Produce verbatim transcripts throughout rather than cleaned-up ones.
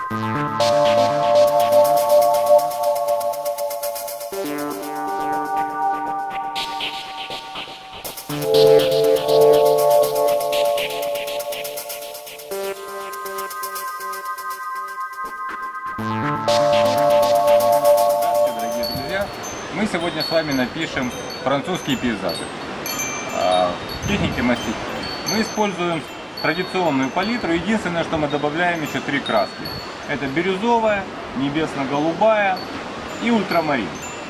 Мы сегодня с вами напишем французские пейзажи. В технике мастики мы используем традиционную палитру. Единственное, что мы добавляем еще три краски. Это бирюзовая, небесно-голубая и ультрамарин.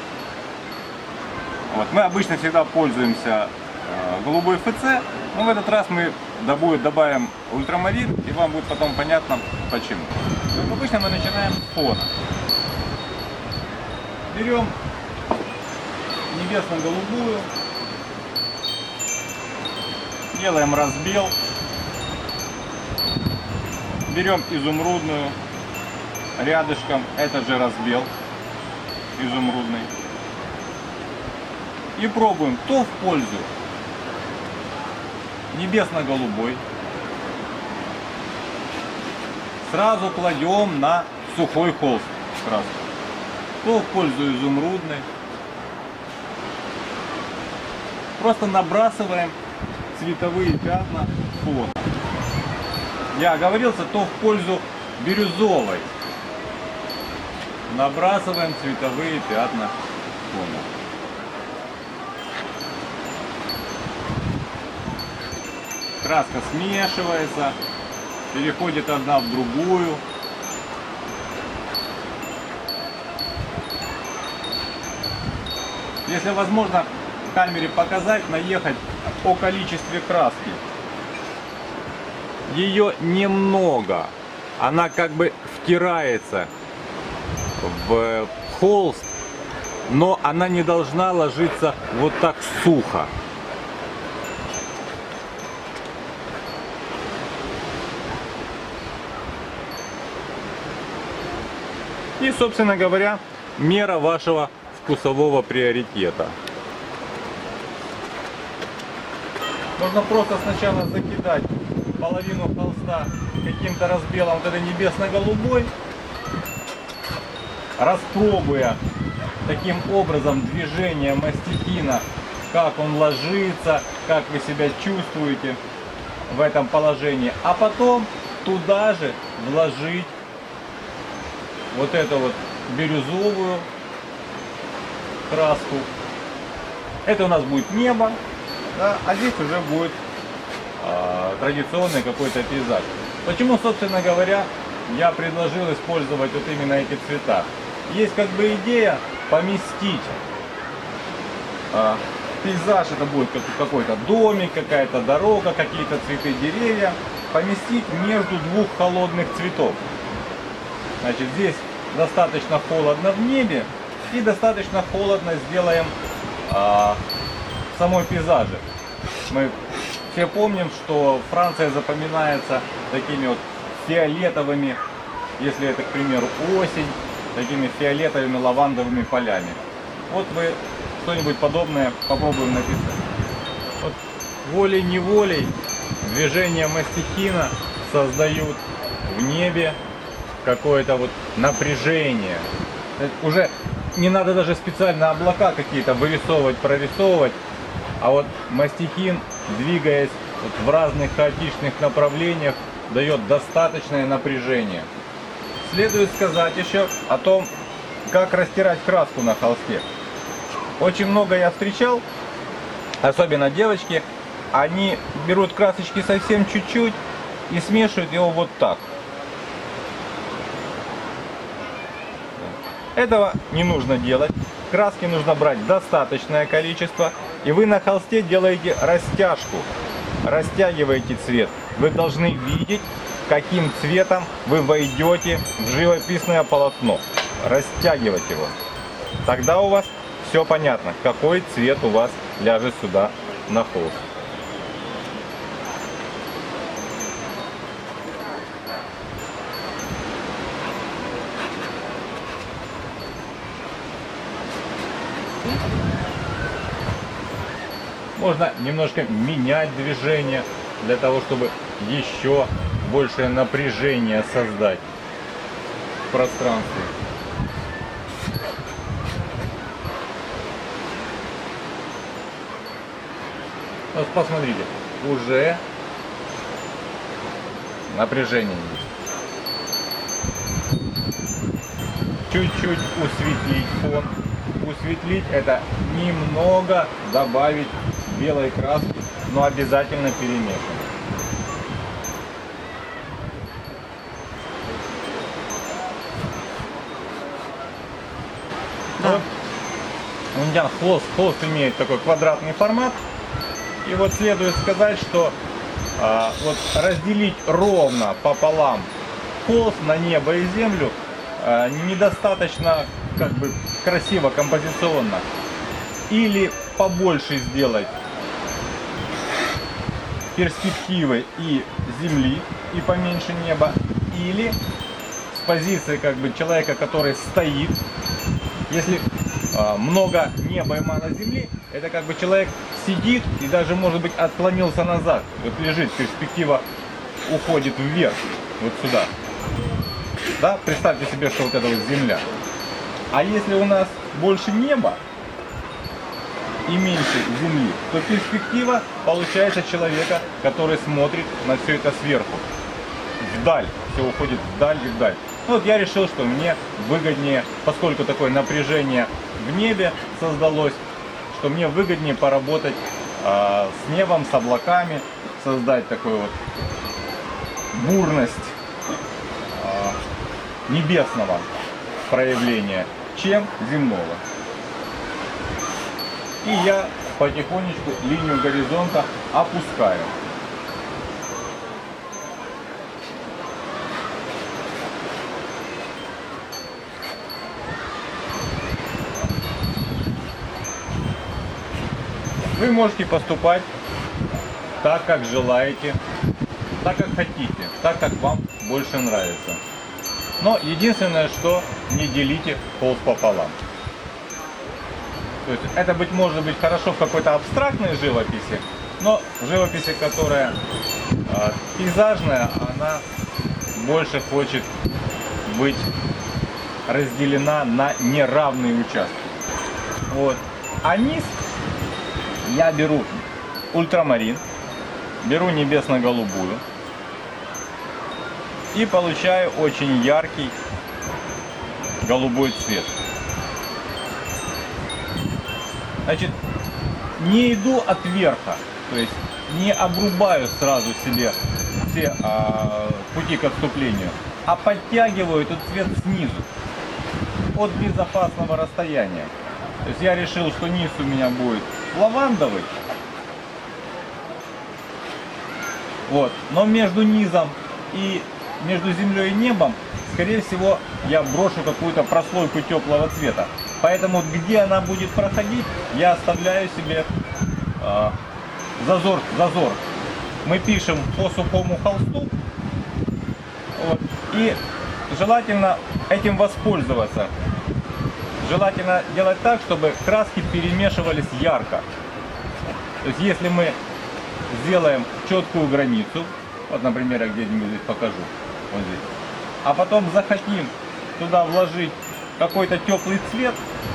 Вот. Мы обычно всегда пользуемся голубой эф цэ, но в этот раз мы добавим ультрамарин, и вам будет потом понятно почему. Обычно мы начинаем с фона. Берем небесно-голубую, делаем разбел, берем изумрудную, рядышком этот же разбел изумрудный, и пробуем то в пользу небесно-голубой, сразу кладем на сухой холст краску, то в пользу изумрудной. Просто набрасываем цветовые пятна фона. Я оговорился, то в пользу бирюзовой. Набрасываем цветовые пятна фона. Краска смешивается, переходит одна в другую. Если возможно в камере показать, наехать о количестве краски. Ее немного, она как бы втирается в холст, но она не должна ложиться вот так сухо. И, собственно говоря, мера вашего вкусового приоритета. Можно просто сначала закидать половину холста каким-то разбелом вот этой небесно-голубой, распробуя таким образом движение мастихина, как он ложится, как вы себя чувствуете в этом положении, а потом туда же вложить вот эту вот бирюзовую краску. Это у нас будет небо, да, а здесь уже будет э, традиционный какой-то пейзаж. Почему, собственно говоря, я предложил использовать вот именно эти цвета? Есть как бы идея поместить э, пейзаж, это будет какой-то домик, какая-то дорога, какие-то цветы, деревья, поместить между двух холодных цветов. Значит, здесь достаточно холодно в небе и достаточно холодно сделаем а, в самой пейзаже. Мы все помним, что Франция запоминается такими вот фиолетовыми, если это, к примеру, осень, такими фиолетовыми лавандовыми полями. Вот вы что-нибудь подобное попробуем написать. Вот волей-неволей движения мастихина создают в небе какое-то вот напряжение. Уже не надо даже специально облака какие-то вырисовывать, прорисовывать, а вот мастихин, двигаясь вот в разных хаотичных направлениях, дает достаточное напряжение. Следует сказать еще о том, как растирать краску на холсте. Очень много я встречал, особенно девочки, они берут красочки совсем чуть-чуть и смешивают его вот так. Этого не нужно делать. Краски нужно брать достаточное количество. И вы на холсте делаете растяжку. Растягиваете цвет. Вы должны видеть, каким цветом вы войдете в живописное полотно. Растягивать его. Тогда у вас все понятно, какой цвет у вас ляжет сюда на холст. Можно немножко менять движение для того, чтобы еще большее напряжение создать. в пространстве. Вот посмотрите, уже напряжение есть. Чуть-чуть усветлить фон. Усветлить — это немного добавить белой краски, но обязательно перемешивать. Да. Вот. У меня холст, холст имеет такой квадратный формат. И вот следует сказать, что а, вот разделить ровно пополам холст на небо и землю а, недостаточно как бы красиво, композиционно. Или побольше сделать перспективы и земли, и поменьше неба, или с позиции как бы человека, который стоит. Если э, много неба и мало земли, это как бы человек сидит и даже, может быть, отклонился назад. Вот лежит, перспектива уходит вверх, вот сюда. Да, представьте себе, что вот это вот земля. А если у нас больше неба и меньше земли, то перспектива получается человека, который смотрит на все это сверху. Вдаль, все уходит вдаль и вдаль. Ну, вот я решил, что мне выгоднее, поскольку такое напряжение в небе создалось, что мне выгоднее поработать э, с небом, с облаками, создать такую вот бурность э, небесного проявления, чем земного. И я потихонечку линию горизонта опускаю. Вы можете поступать так, как желаете, так, как хотите, так, как вам больше нравится. Но единственное, что не делите холст пополам. То есть это, быть может быть, хорошо в какой-то абстрактной живописи, но в живописи, которая э, пейзажная, она больше хочет быть разделена на неравные участки. Вот. А низ я беру ультрамарин, беру небесно-голубую и получаю очень яркий голубой цвет. Значит, не иду от верха, то есть не обрубаю сразу себе все а, пути к отступлению, а подтягиваю этот цвет снизу, от безопасного расстояния. То есть я решил, что низ у меня будет лавандовый. Вот. Но между низом и между землей и небом, скорее всего, я брошу какую-то прослойку теплого цвета. Поэтому где она будет проходить, я оставляю себе э, зазор, зазор. Мы пишем по сухому холсту. Вот. И желательно этим воспользоваться. Желательно делать так, чтобы краски перемешивались ярко. То есть если мы сделаем четкую границу, вот, например, я где-нибудь здесь покажу, вот здесь, а потом захотим туда вложить какой-то теплый цвет,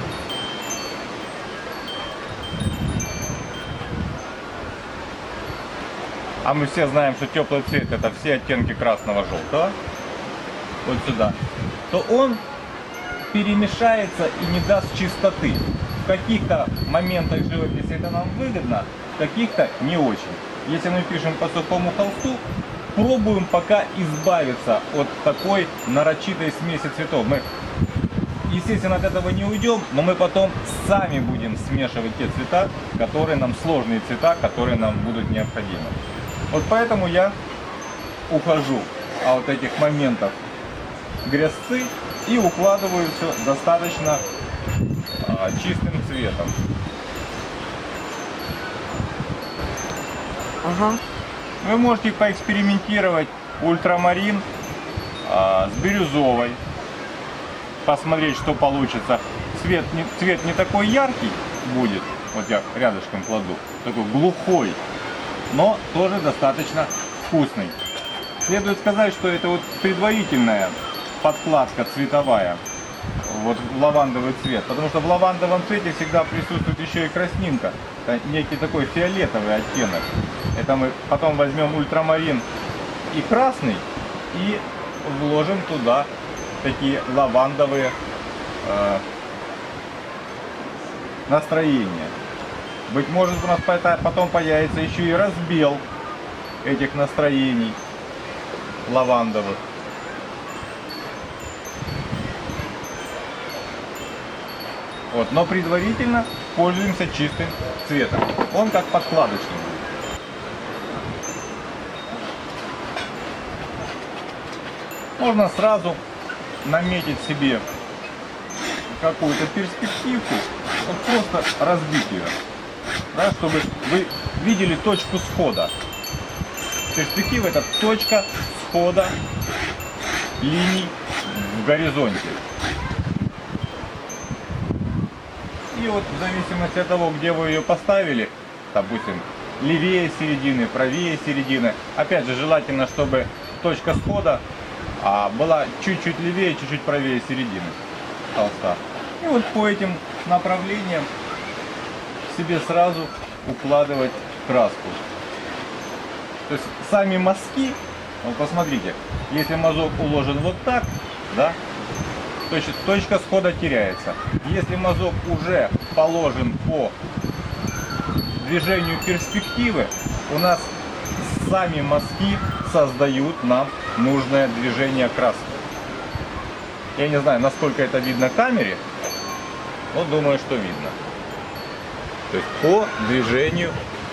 а мы все знаем, что теплый цвет — это все оттенки красного-желтого, вот сюда, то он перемешается и не даст чистоты. В каких-то моментах живописи это нам выгодно, в каких-то не очень. Если мы пишем по сухому холсту, пробуем пока избавиться от такой нарочитой смеси цветов. Мы, естественно, от этого не уйдем, но мы потом сами будем смешивать те цвета, которые нам, сложные цвета, которые нам будут необходимы. Вот поэтому я ухожу от этих моментов грязцы и укладываю все достаточно а, чистым цветом. Ага. Вы можете поэкспериментировать ультрамарин а, с бирюзовой, посмотреть, что получится. Цвет не, цвет не такой яркий будет, вот я рядышком кладу, такой глухой, но тоже достаточно вкусный. Следует сказать, что это вот предварительная подкладка цветовая вот в лавандовый цвет, потому что в лавандовом цвете всегда присутствует еще и краснинка, это некий такой фиолетовый оттенок. Это мы потом возьмем ультрамарин и красный и вложим туда такие лавандовые э, настроения. Быть может, у нас потом появится еще и разбел этих настроений лавандовых. Вот, но предварительно пользуемся чистым цветом. Он как подкладочный. Можно сразу наметить себе какую-то перспективку, вот просто разбить ее, да, чтобы вы видели точку схода. Перспектива — это точка схода линий в горизонте. И вот в зависимости от того, где вы ее поставили, допустим, левее середины, правее середины, опять же желательно, чтобы точка схода а, была чуть-чуть левее, чуть-чуть правее середины холста. И вот по этим направлениям себе сразу укладывать краску. То есть сами мазки, вот посмотрите, если мазок уложен вот так, да, то есть точка схода теряется. Если мазок уже положен по движению перспективы, у нас сами мазки создают нам нужное движение краски. Я не знаю, насколько это видно камере, но думаю, что видно. То есть по движению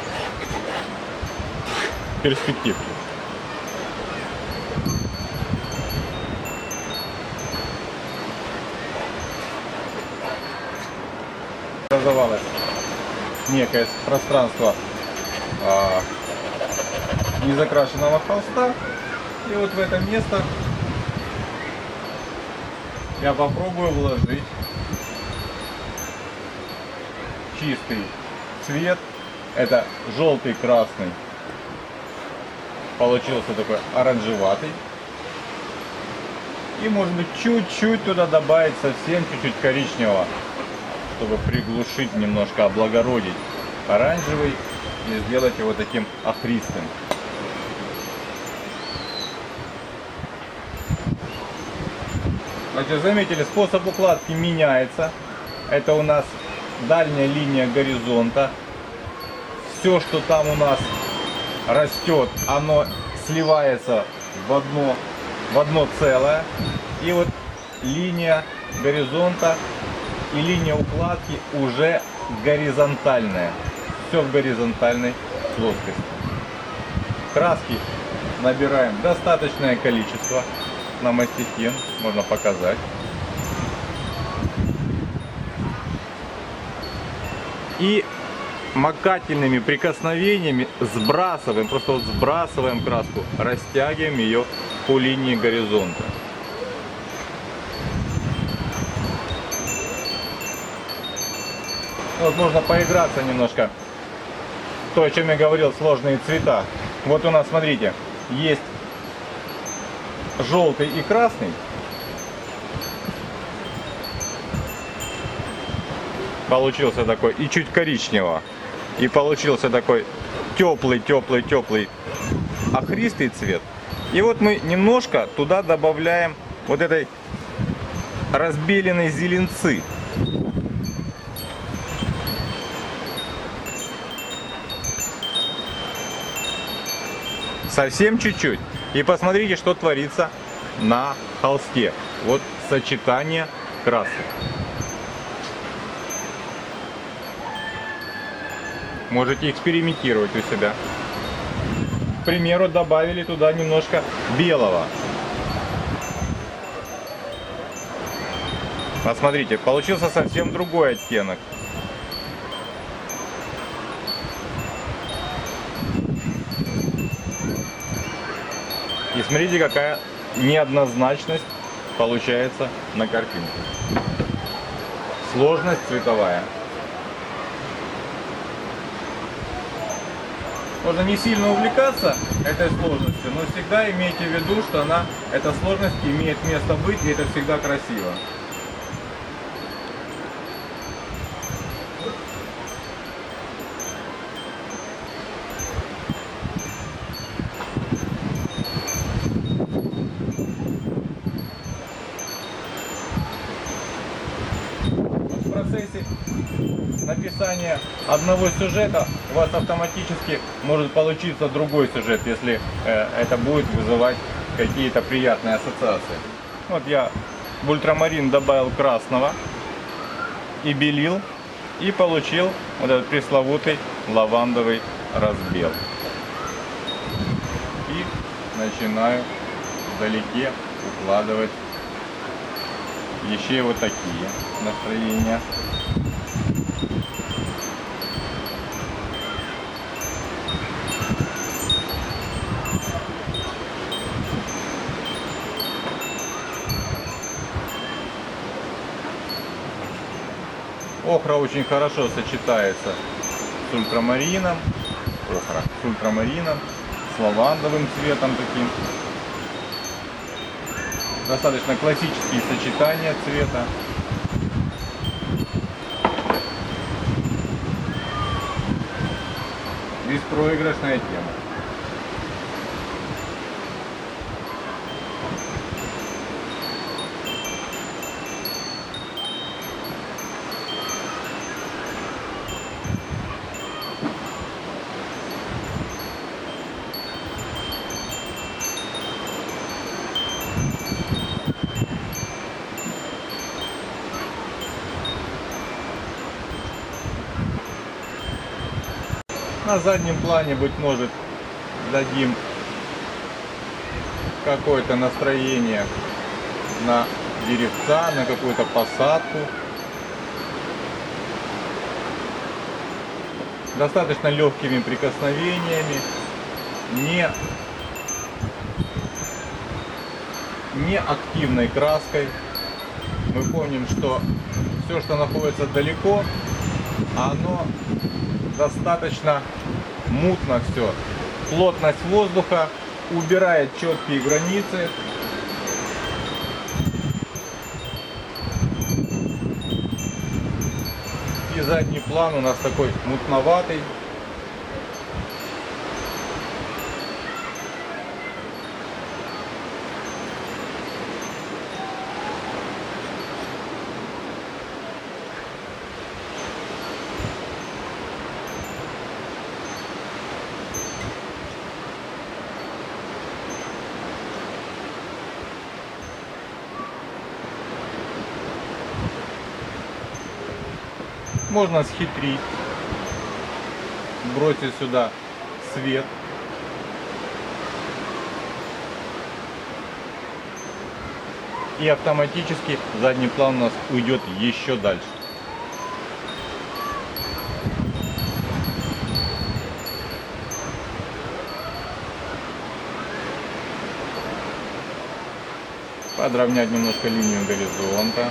перспективки. Образовалось некое пространство а, незакрашенного холста, и вот в это место я попробую вложить чистый цвет. Это желтый, красный, получился такой оранжеватый, и может быть чуть-чуть туда добавить совсем чуть-чуть коричневого, чтобы приглушить, немножко облагородить оранжевый и сделать его таким охристым. Значит, заметили, способ укладки меняется. Это у нас дальняя линия горизонта. Все, что там у нас растет, оно сливается в одно, в одно целое. И вот линия горизонта и линия укладки уже горизонтальная. Все в горизонтальной плоскости. Краски набираем достаточное количество на мастихин, можно показать. И макательными прикосновениями сбрасываем, просто вот сбрасываем краску, растягиваем ее по линии горизонта. Вот можно поиграться немножко. То, о чем я говорил, сложные цвета. Вот у нас, смотрите, есть желтый и красный. Получился такой, и чуть коричневого. И получился такой теплый, теплый, теплый, охристый цвет. И вот мы немножко туда добавляем вот этой разбеленной зеленцы. Совсем чуть-чуть. И посмотрите, что творится на холсте. Вот сочетание красок. Можете экспериментировать у себя. К примеру, добавили туда немножко белого. Посмотрите, получился совсем другой оттенок. И смотрите, какая неоднозначность получается на картинке. Сложность цветовая. Можно не сильно увлекаться этой сложностью, но всегда имейте в виду, что она, эта сложность имеет место быть, и это всегда красиво. В процессе написания одного сюжета у вас автоматически может получиться другой сюжет, если э, это будет вызывать какие-то приятные ассоциации. Вот я в ультрамарин добавил красного и белил, и получил вот этот пресловутый лавандовый разбел. И начинаю вдалеке укладывать еще вот такие настроения. Охра очень хорошо сочетается с ультрамарином, охра с ультрамарином, с лавандовым цветом таким. Достаточно классические сочетания цвета. Беспроигрышная тема. На заднем плане, быть может, дадим какое-то настроение на деревца, на какую-то посадку. Достаточно легкими прикосновениями, не, не активной краской. Мы помним, что все, что находится далеко, оно достаточно мутно все. Плотность воздуха убирает четкие границы. И задний план у нас такой мутноватый. Можно схитрить, бросить сюда свет. И автоматически задний план у нас уйдет еще дальше. Подровнять немножко линию горизонта.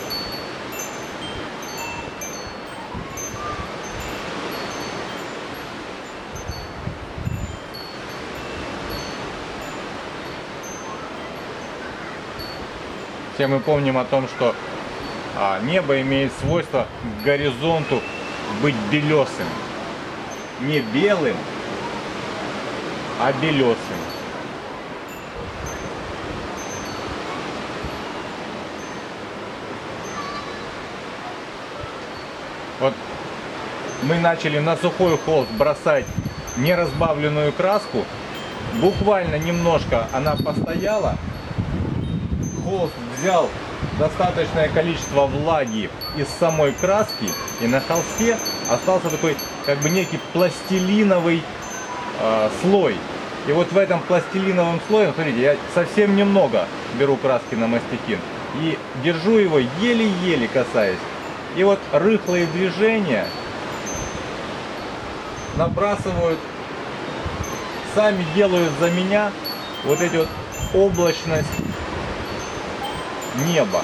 Все мы помним о том, что а, небо имеет свойство к горизонту быть белесым. Не белым, а белесым. Вот мы начали на сухой холст бросать неразбавленную краску. Буквально немножко она постояла. Холст взял достаточное количество влаги из самой краски, и на холсте остался такой как бы некий пластилиновый э, слой. И вот в этом пластилиновом слое, смотрите, я совсем немного беру краски на мастикин и держу его еле-еле касаясь. И вот рыхлые движения набрасывают, сами делают за меня вот эти вот облачность неба.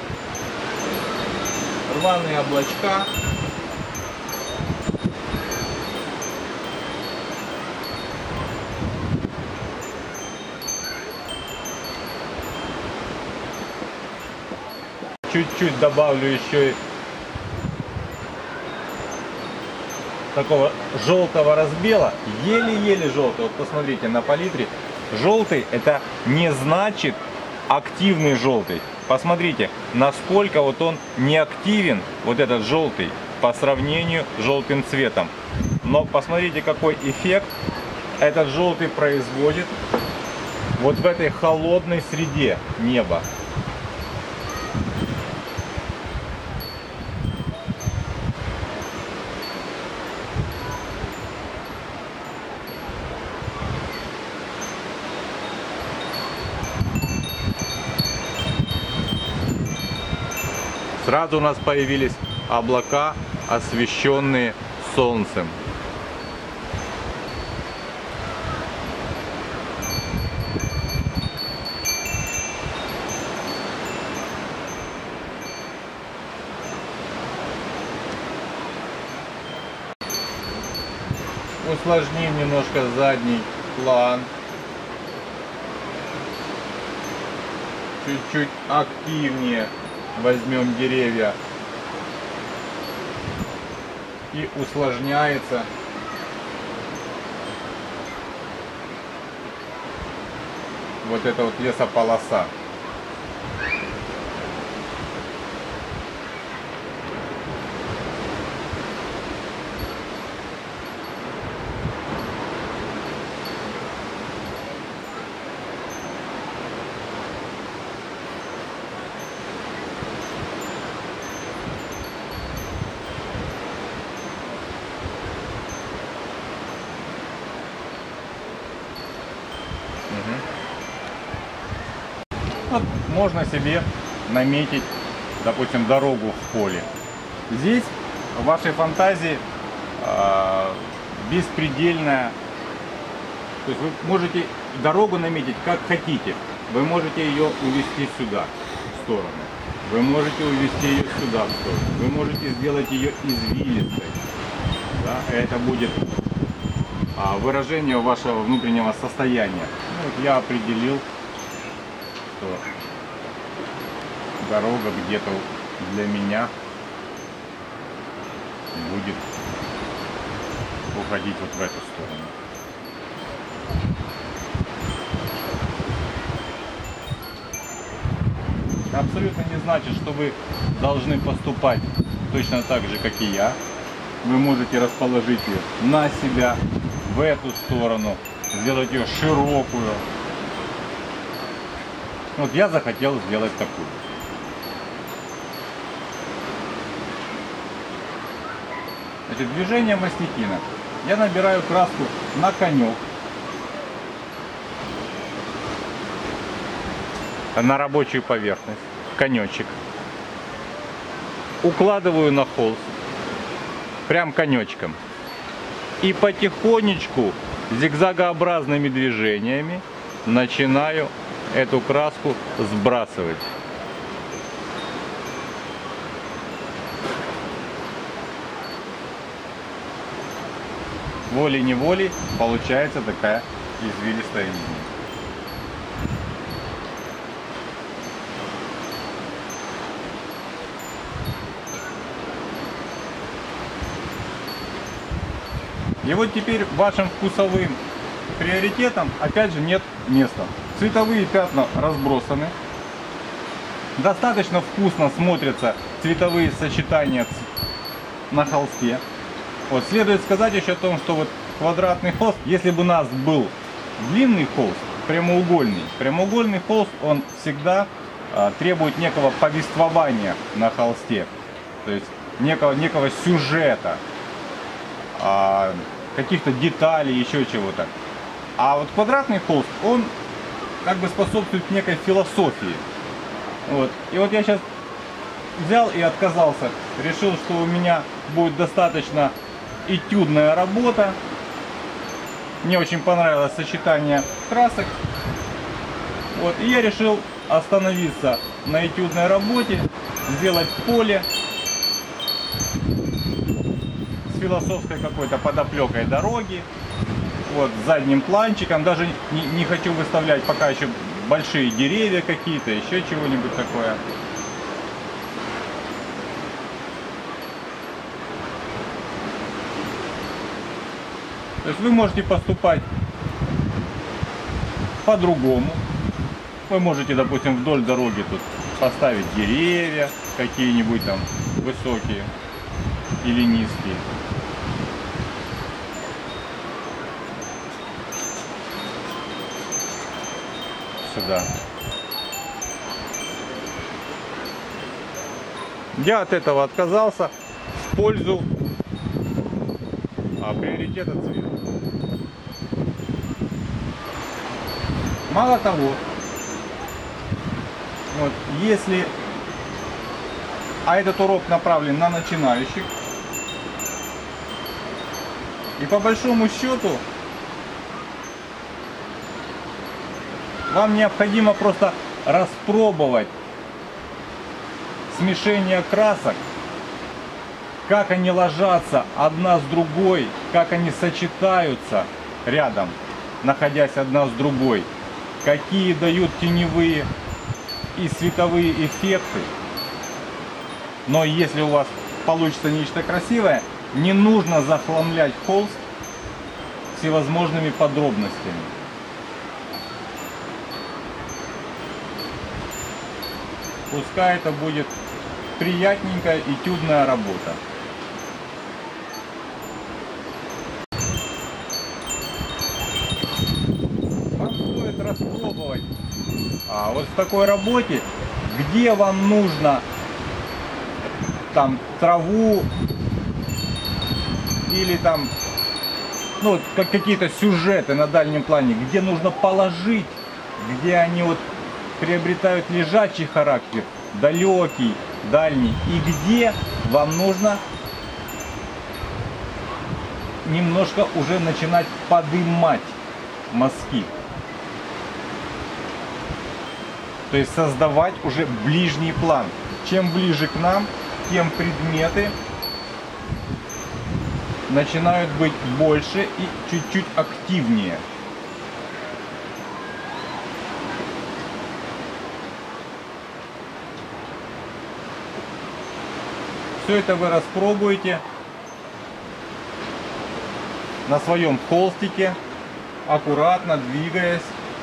Рваные облачка. чуть-чуть добавлю еще и такого желтого разбела, еле-еле желтый. Вот посмотрите на палитре, желтый это не значит активный желтый. Посмотрите, насколько вот он не активен, вот этот желтый, по сравнению с желтым цветом. Но посмотрите, какой эффект этот желтый производит вот в этой холодной среде неба. Сразу у нас появились облака, освещенные солнцем. Усложним немножко задний план. Чуть-чуть активнее возьмем деревья. И усложняется вот эта вот лесополоса. Вот можно себе наметить, допустим, дорогу в поле. Здесь в вашей фантазии э, беспредельная. То есть вы можете дорогу наметить как хотите. Вы можете ее увести сюда, в сторону. Вы можете увести ее сюда, в сторону. Вы можете сделать ее извилистой. Да? Это будет а, выражение вашего внутреннего состояния. Ну, вот я определил, что дорога где-то для меня будет уходить вот в эту сторону. Абсолютно не значит, что вы должны поступать точно так же, как и я. Вы можете расположить ее на себя, в эту сторону, сделать ее широкую. Вот я захотел сделать такую. Значит, движение мастихина. Я набираю краску на конек. На рабочую поверхность. Конечек. Укладываю на холст. Прям конечком. И потихонечку, зигзагообразными движениями, начинаю эту краску сбрасывать. Волей-неволей получается такая извилистая линия. И вот теперь вашим вкусовым приоритетам опять же нет места. Цветовые пятна разбросаны. Достаточно вкусно смотрятся цветовые сочетания на холсте. Вот, следует сказать еще о том, что вот квадратный холст, если бы у нас был длинный холст, прямоугольный, прямоугольный холст, он всегда а, требует некого повествования на холсте. То есть некого, некого сюжета. А, каких-то деталей, еще чего-то. А вот квадратный холст, он как бы способствует некой философии. Вот. И вот я сейчас взял и отказался. Решил, что у меня будет достаточно этюдная работа. Мне очень понравилось сочетание красок. Вот. И я решил остановиться на этюдной работе, сделать поле философской какой-то подоплекой дороги, вот, с задним планчиком, даже не, не хочу выставлять пока еще большие деревья какие-то, еще чего-нибудь такое. То есть вы можете поступать по-другому. Вы можете, допустим, вдоль дороги тут поставить деревья какие-нибудь там высокие или низкие. Сюда. Я от этого отказался в пользу а, приоритета цвета. Мало того, вот, если, а этот урок направлен на начинающих, и по большому счету вам необходимо просто распробовать смешение красок, как они ложатся одна с другой, как они сочетаются рядом, находясь одна с другой, какие дают теневые и световые эффекты. Но если у вас получится нечто красивое, не нужно захламлять холст всевозможными подробностями. Пускай это будет приятненькая этюдная работа. Вам стоит распробовать а, вот в такой работе, где вам нужно там траву или там ну как какие-то сюжеты на дальнем плане, где нужно положить, где они вот приобретают лежачий характер, далекий, дальний, и где вам нужно немножко уже начинать подымать мазки. То есть создавать уже ближний план. Чем ближе к нам, тем предметы начинают быть больше и чуть-чуть активнее. Все это вы распробуете на своем холстике, аккуратно двигаясь.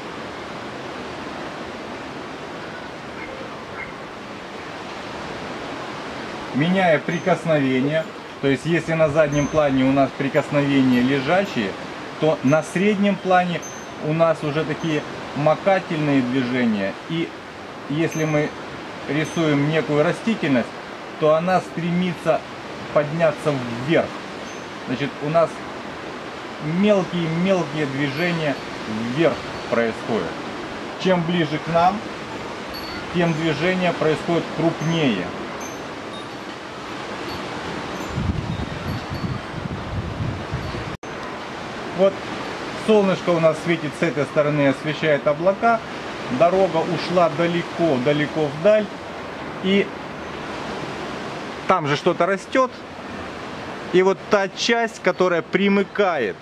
Меняя прикосновение. То есть если на заднем плане у нас прикосновения лежачие, то на среднем плане у нас уже такие макательные движения. И если мы рисуем некую растительность, то она стремится подняться вверх. Значит, у нас мелкие-мелкие движения вверх происходят. Чем ближе к нам, тем движение происходит крупнее. Вот солнышко у нас светит с этой стороны, освещает облака. Дорога ушла далеко-далеко вдаль. И там же что-то растет. И вот та часть, которая примыкает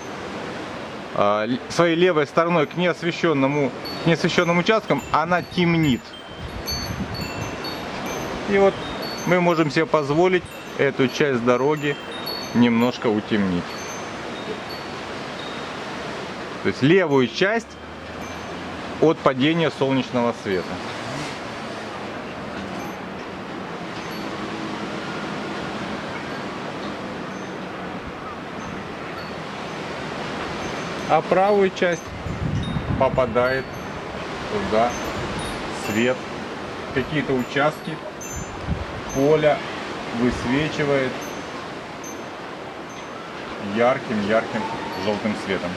э, своей левой стороной к неосвещенному, к неосвещенным участкам, она темнит. И вот мы можем себе позволить эту часть дороги немножко утемнить. То есть левую часть от падения солнечного света. А правую часть попадает туда свет. Какие-то участки поля высвечивает ярким-ярким желтым светом.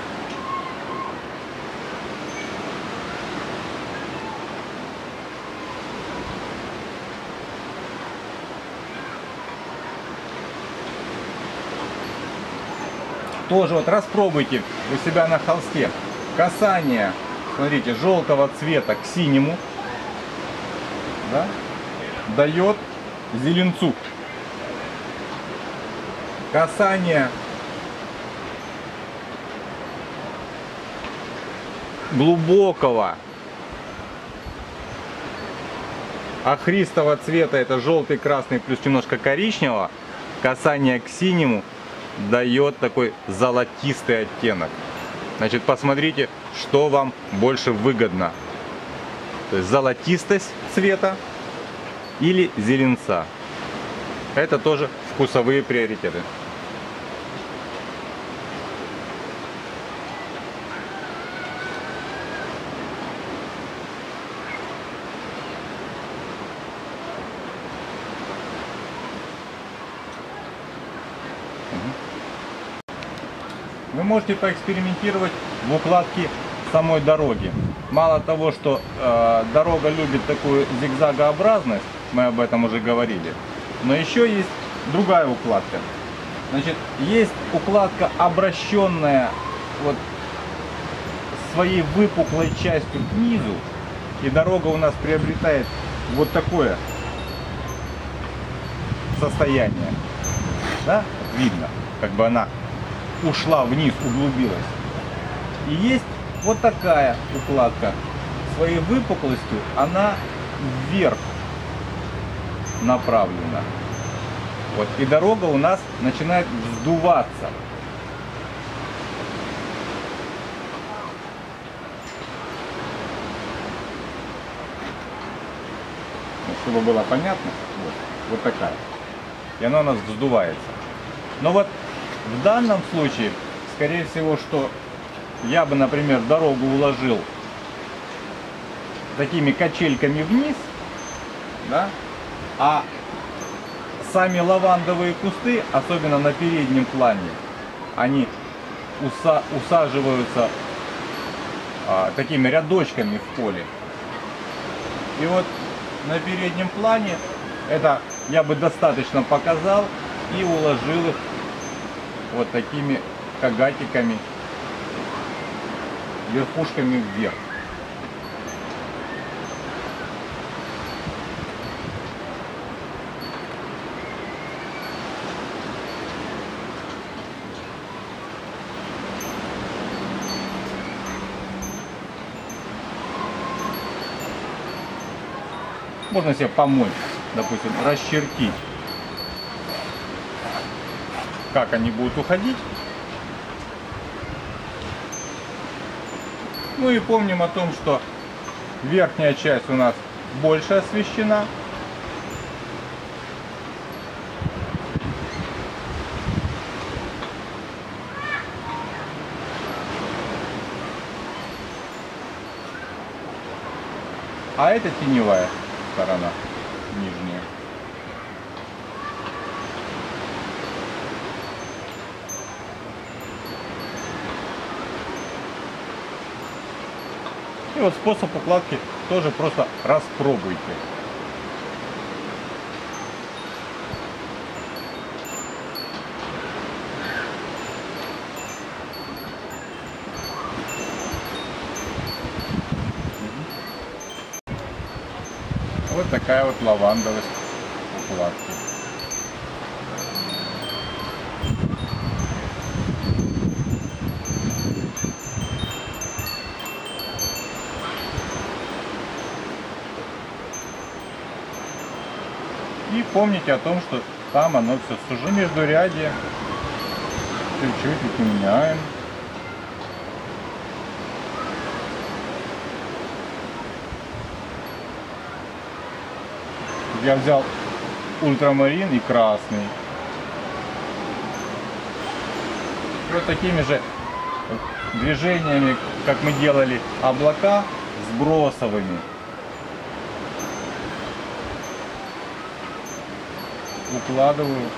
Тоже вот распробуйте у себя на холсте касание, смотрите, желтого цвета к синему, да, дает зеленцу. Касание глубокого охристого цвета, это желтый, красный плюс немножко коричневого, касание к синему дает такой золотистый оттенок. Значит, посмотрите, что вам больше выгодно. То есть золотистость цвета или зеленца. Это тоже вкусовые приоритеты. Вы можете поэкспериментировать в укладке самой дороги. Мало того, что э, дорога любит такую зигзагообразность, мы об этом уже говорили, но еще есть другая укладка. Значит, есть укладка, обращенная вот своей выпуклой частью к низу, и дорога у нас приобретает вот такое состояние. Да? Видно, как бы она ушла вниз, углубилась. И есть вот такая укладка. Своей выпуклостью она вверх направлена. Вот. И дорога у нас начинает вздуваться. Чтобы было понятно, вот, вот такая. И она у нас вздувается. Но вот в данном случае, скорее всего, что я бы, например, дорогу уложил такими качельками вниз, да, а сами лавандовые кусты, особенно на переднем плане, они уса усаживаются а, такими рядочками в поле. И вот на переднем плане это я бы достаточно показал и уложил их вот такими кагатиками, верхушками вверх. Можно себе помочь, допустим, расчертить, как они будут уходить. Ну и помним о том, что верхняя часть у нас больше освещена. А это теневая сторона, нижняя. И вот способ укладки тоже просто распробуйте. Вот такая вот лавандовость укладки. И помните о том, что там оно все сужено. Междурядье чуть-чуть меняем. Я взял ультрамарин и красный. Вот такими же движениями, как мы делали облака, сбросовыми. Укладываю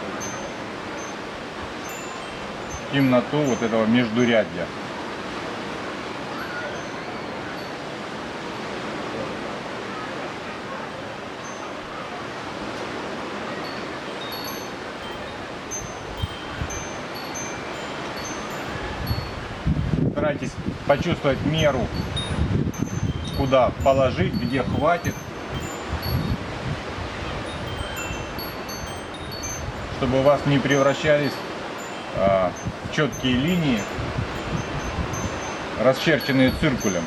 темноту вот этого междурядья. Старайтесь почувствовать меру, куда положить, где хватит, чтобы у вас не превращались а, в четкие линии, расчерченные циркулем.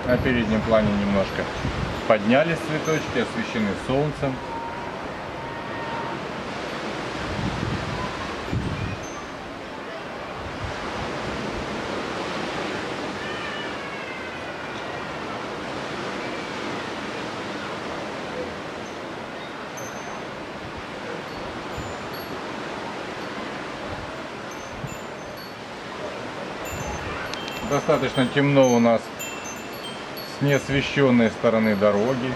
На переднем плане немножко поднялись цветочки, освещены солнцем. Достаточно темно у нас с неосвещенной стороны дороги.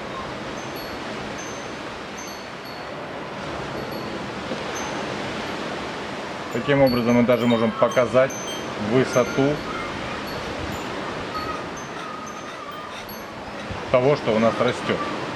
Таким образом мы даже можем показать высоту того, что у нас растет.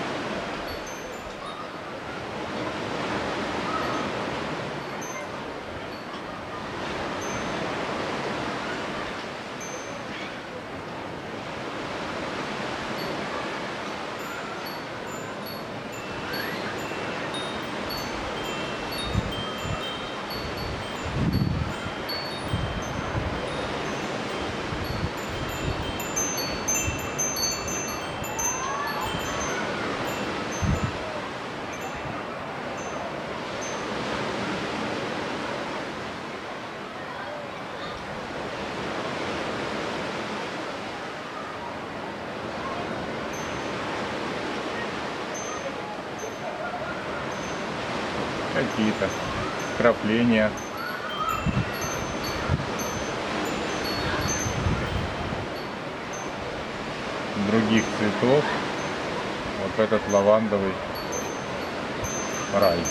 Какие-то вкрапления. Других цветов. Вот этот лавандовый рай.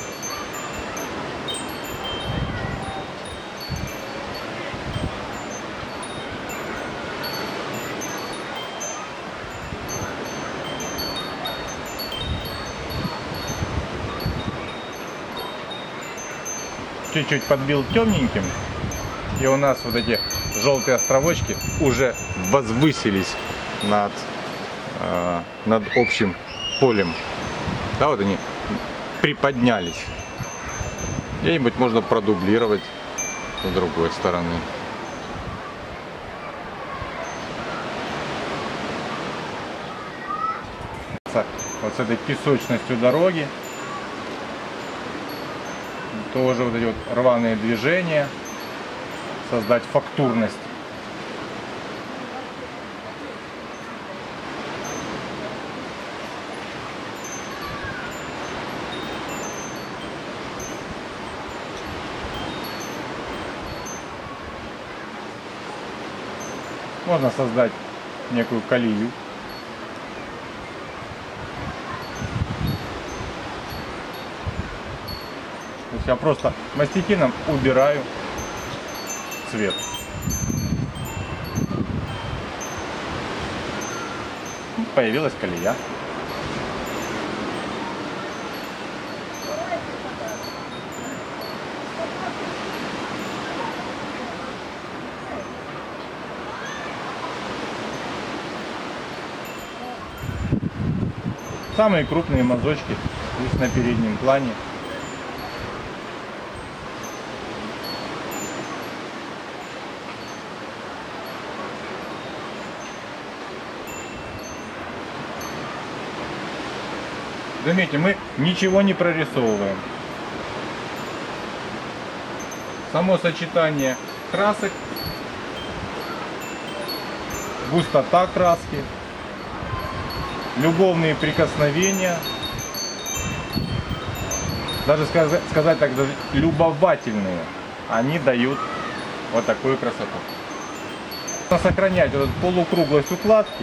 Чуть-чуть подбил темненьким, и у нас вот эти желтые островочки уже возвысились над, э, над общим полем. Да, вот они приподнялись. Где-нибудь можно продублировать с другой стороны. Вот с этой песочностью дороги. Тоже вот эти вот рваные движения, создать фактурность. Можно создать некую колею. То есть я просто мастихином убираю цвет. Появилась колея. Самые крупные мазочки здесь на переднем плане. Заметьте, мы ничего не прорисовываем. Само сочетание красок, густота краски, любовные прикосновения, даже сказать, сказать так, даже любовательные, они дают вот такую красоту. Нужно сохранять вот эту полукруглость укладки.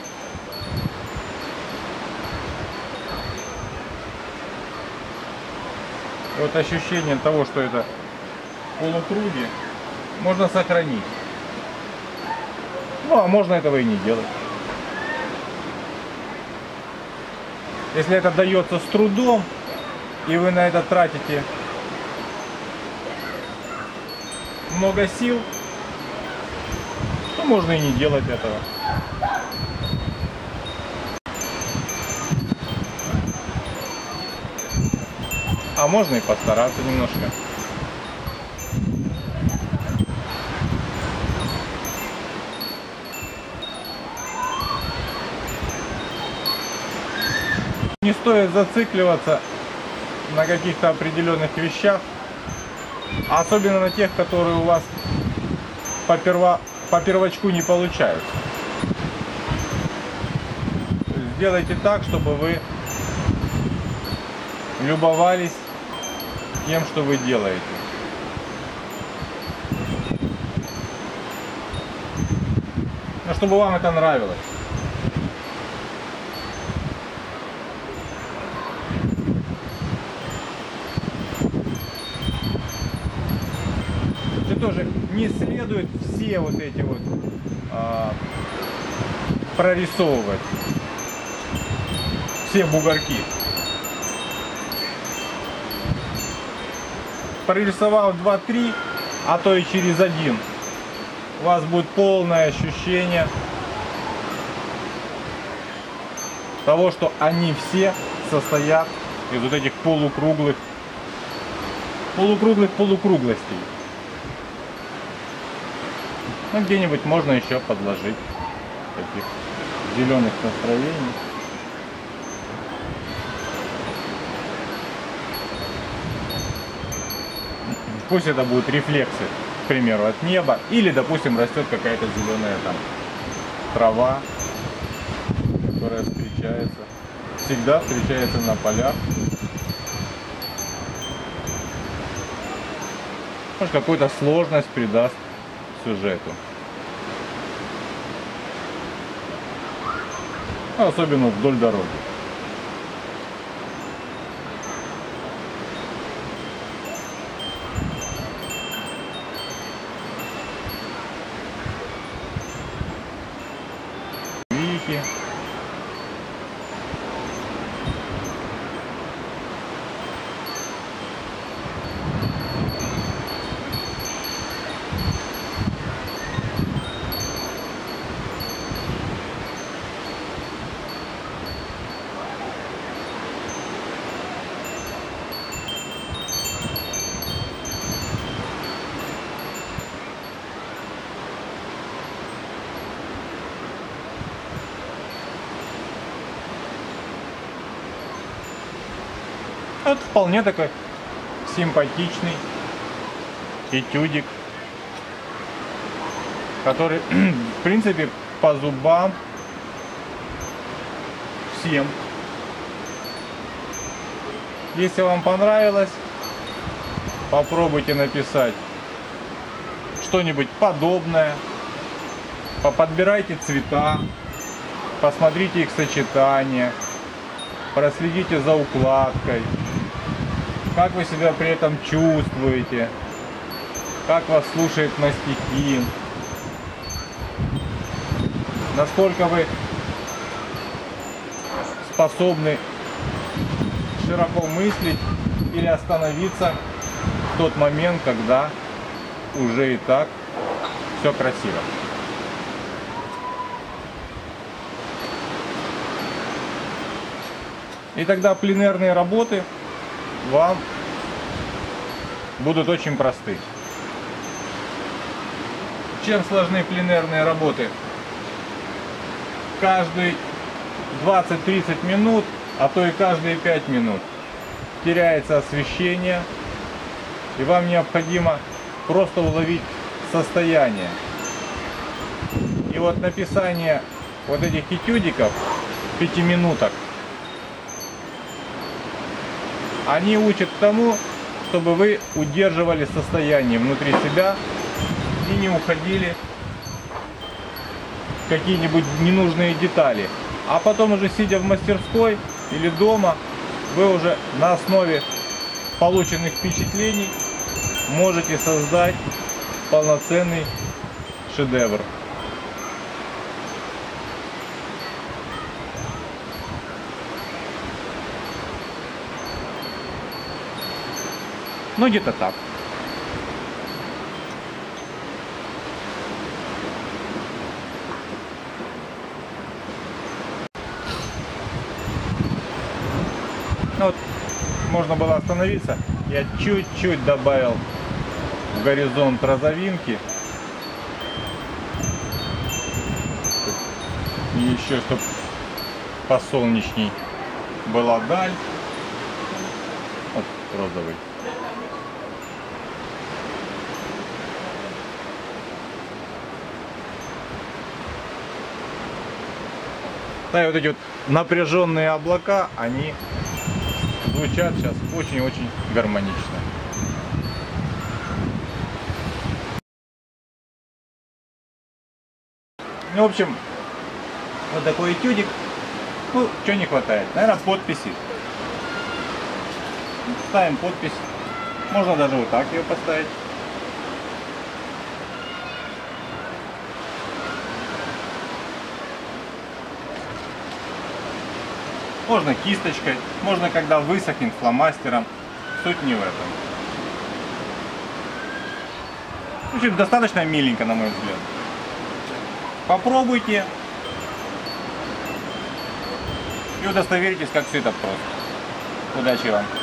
Вот ощущение того, что это полукруги, можно сохранить. Ну, а можно этого и не делать. Если это дается с трудом, и вы на это тратите много сил, то можно и не делать этого. А можно и постараться немножко. не стоит зацикливаться на каких-то определенных вещах, особенно на тех, которые у вас по, перво... по первочку не получаются. Сделайте так, чтобы вы любовались тем, что вы делаете. Но чтобы вам это нравилось. Тоже не следует все вот эти вот а, прорисовывать, все бугорки. Прорисовав два-три, а то и через один, у вас будет полное ощущение того, что они все состоят из вот этих полукруглых полукруглых полукруглостей. Ну, где-нибудь можно еще подложить таких зеленых настроений. Пусть это будут рефлексы, к примеру, от неба. Или, допустим, растет какая-то зеленая там трава, которая встречается. Всегда встречается на полях. Может, какую-то сложность придаст сюжету. Особенно вдоль дороги. Вики. Вот вполне такой симпатичный этюдик, который, в принципе, по зубам всем. Если вам понравилось, попробуйте написать что-нибудь подобное, подбирайте цвета, посмотрите их сочетание, проследите за укладкой, как вы себя при этом чувствуете, как вас слушает мастихин, насколько вы способны широко мыслить или остановиться в тот момент, когда уже и так все красиво. И тогда пленэрные работы вам будут очень просты. Чем сложны пленэрные работы? Каждые двадцать-тридцать минут, а то и каждые пять минут теряется освещение, и вам необходимо просто уловить состояние. И вот написание вот этих этюдиков, пятиминуток, они учат тому, чтобы вы удерживали состояние внутри себя и не уходили в какие-нибудь ненужные детали. А потом уже сидя в мастерской или дома, вы уже на основе полученных впечатлений можете создать полноценный шедевр. Ну, где-то так. Ну, вот, можно было остановиться. Я чуть-чуть добавил в горизонт розовинки. И еще, чтобы посолнечней была даль. Вот розовый. Да, и вот эти вот напряженные облака, они звучат сейчас очень-очень гармонично. Ну, в общем, вот такой этюдик. Ну, что не хватает? Наверное, подписи. Ставим подпись. Можно даже вот так ее поставить. Можно кисточкой, можно когда высохнет фломастером. Суть не в этом. В общем, достаточно миленько, на мой взгляд. Попробуйте и удостоверитесь, как все это просто. Удачи вам!